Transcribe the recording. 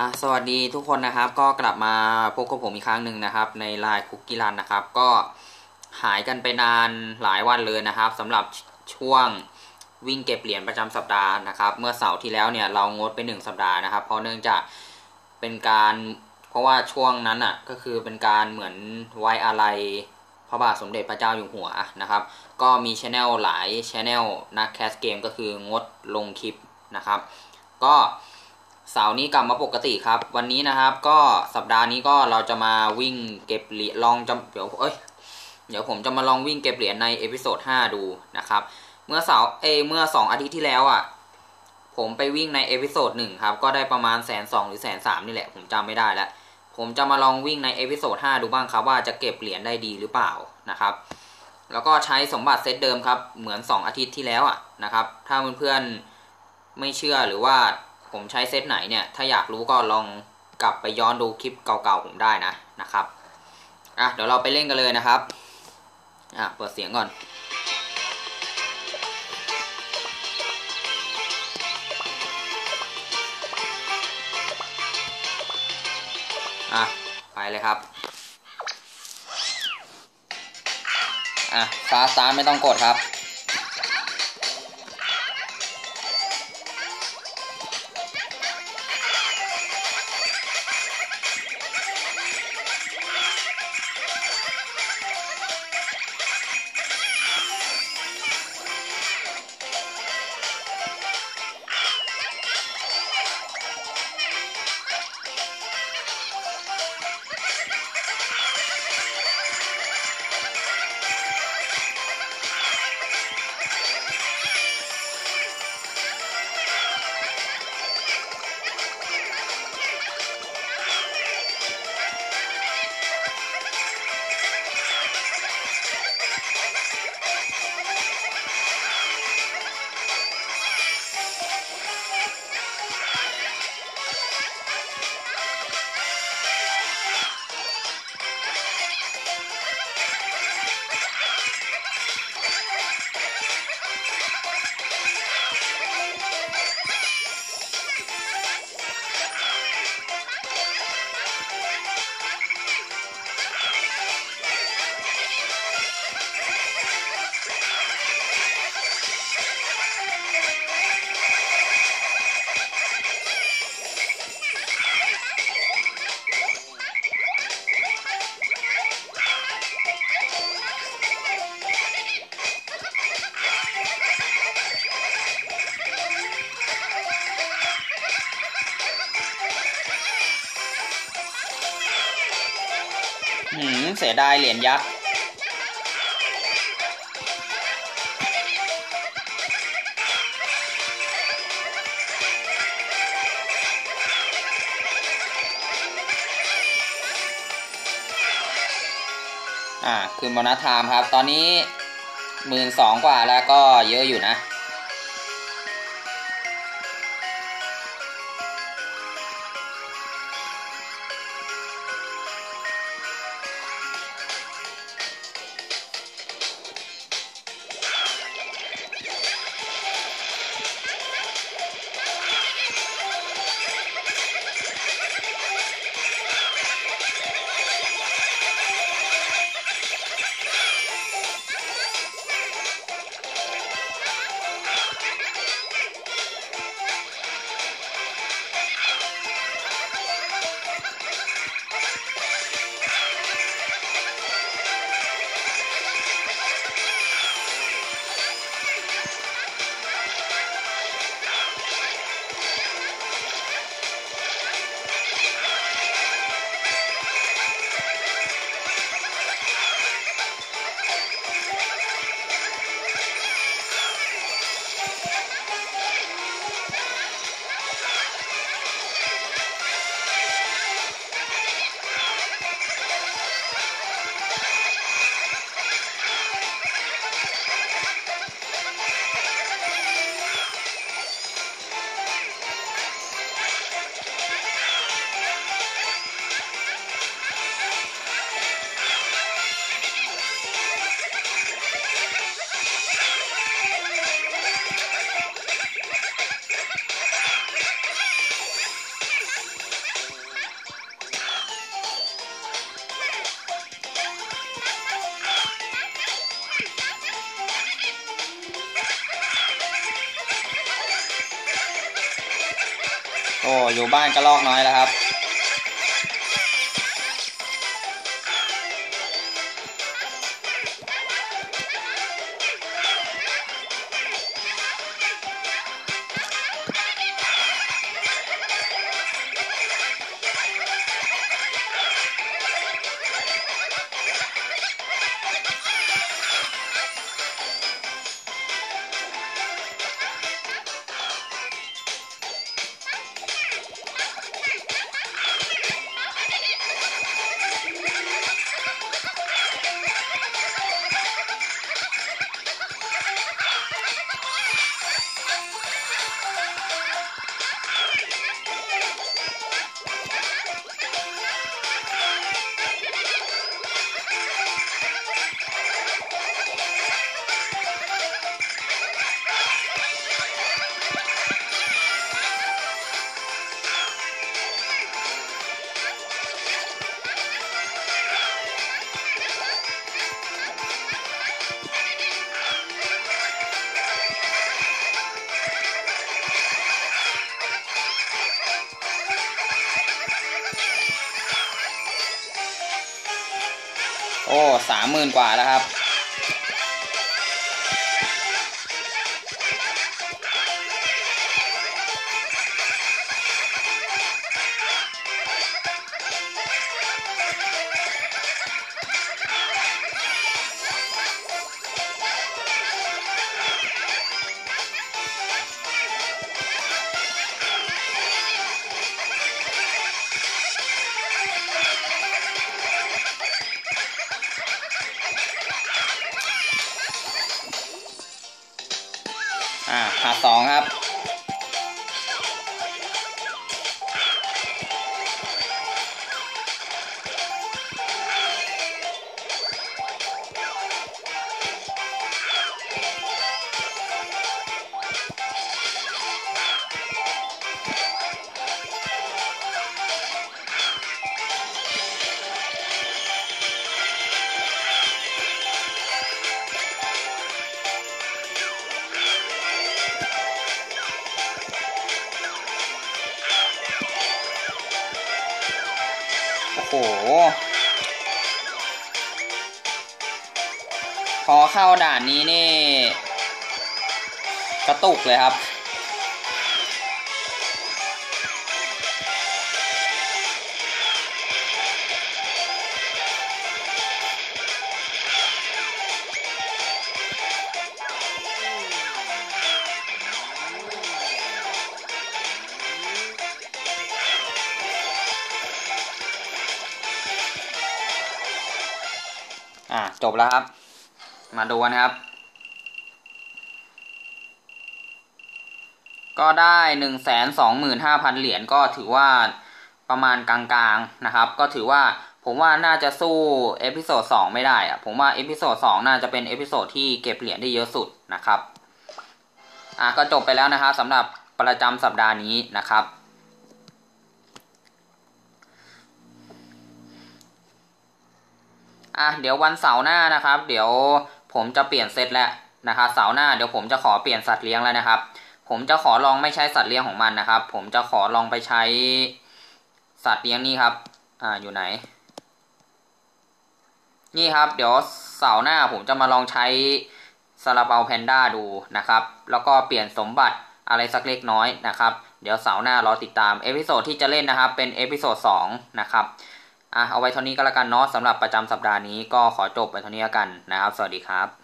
สวัสดีทุกคนนะครับก็กลับมาพบกับผมอีกครั้งหนึ่งนะครับในไลน์คุกกี้รันนะครับก็หายกันไปนานหลายวันเลยนะครับสำหรับช่วงวิ่งเก็บเหรียญประจำสัปดาห์นะครับเมื่อเสาร์ที่แล้วเนี่ยเรางดไป1สัปดาห์นะครับเพราะเนื่องจากเป็นการเพราะว่าช่วงนั้นก็คือเป็นการเหมือนไว้อาลัยพระบาทสมเด็จพระเจ้าอยู่หัวนะครับก็มีช anel หลายช anel นักแคสเกมก็คืองดลงคลิปนะครับก็เสาร์นี้กลับมาปกติครับวันนี้นะครับก็สัปดาห์นี้ก็เราจะมาวิ่งเก็บเหรียญลองจะเดี๋ยวผมจะมาลองวิ่งเก็บเหรียญในเอพิโซด5ดูนะครับเมื่อ2 อาทิตย์ที่แล้วผมไปวิ่งในเอพิโซด1ครับก็ได้ประมาณ120,000หรือ130,000นี่แหละผมจำไม่ได้แล้วผมจะมาลองวิ่งในเอพิโซด5ดูบ้างครับว่าจะเก็บเหรียญได้ดีหรือเปล่านะครับแล้วก็ใช้สมบัติเซตเดิมครับเหมือน2 อาทิตย์ที่แล้วนะครับถ้าเพื่อนๆไม่เชื่อหรือว่าผมใช้เซตไหนเนี่ยถ้าอยากรู้ก็ลองกลับไปย้อนดูคลิปเก่าๆผมได้นะครับเดี๋ยวเราไปเล่นกันเลยนะครับเปิดเสียงก่อนไปเลยครับฟาสต์สตาร์ทไม่ต้องกดครับเสียดายเหรียญยักษ์คืนโบนัสไทม์ครับตอนนี้12,000 กว่าแล้วก็เยอะอยู่นะอ้อยู่บ้านก็ลอกน้อยแล้วครับโอ้30,000กว่าแล้วครับพาร์ท 2ครับโอ้โหพอเข้าด่านนี้นี่กระตุกเลยครับจบแล้วครับมาดูกันครับก็ได้125,000 เหรียญก็ถือว่าประมาณกลางๆนะครับก็ถือว่าผมว่าน่าจะสู้เอพิโซด2ไม่ได้อะผมว่าเอพิโซด2น่าจะเป็นเอพิโซดที่เก็บเหรียญได้เยอะสุดนะครับก็จบไปแล้วนะครับสำหรับประจำสัปดาห์นี้นะครับเดี๋ยววันเสาร์หน้านะครับเดี๋ยวผมจะเปลี่ยนเซตแล้วนะครับเสาร์หน้าเดี๋ยวผมจะขอเปลี่ยนสัตว์เลี้ยงแล้วนะครับผมจะขอลองไม่ใช้สัตว์เลี้ยงของมันนะครับผมจะขอลองไปใช้สัตว์เลี้ยงนี่ครับอยู่ไหนนี่ครับเดี๋ยวเสาร์หน้าผมจะมาลองใช้ซาลาเปาแพนด้าดูนะครับแล้วก็เปลี่ยนสมบัติอะไรสักเล็กน้อยนะครับเดี๋ยวเสาร์หน้ารอติดตามเอพิโซดที่จะเล่นนะครับเป็นเอพิโซด2นะครับเอาไว้เท่านี้ก็แล้วกันเนาะสำหรับประจำสัปดาห์นี้ก็ขอจบไปเท่านี้แล้วกันนะครับสวัสดีครับ